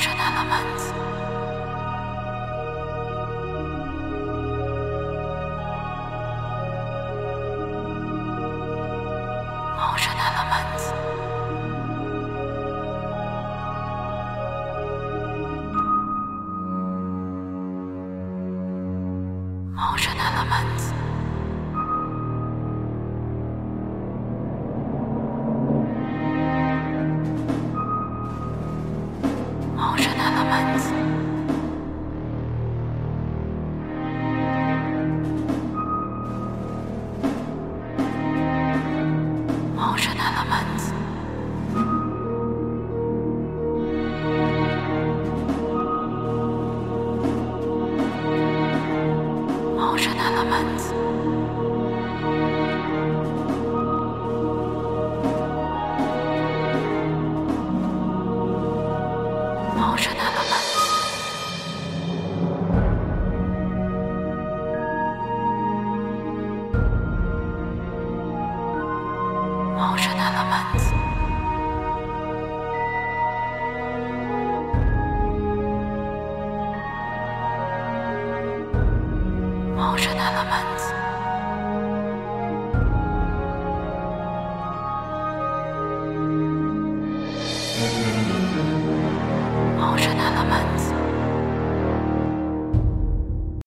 Motion elements. Motion elements. Motion elements. Motion elements. Motion elements. Motion elements. Motion elements. Motion elements. Motion elements.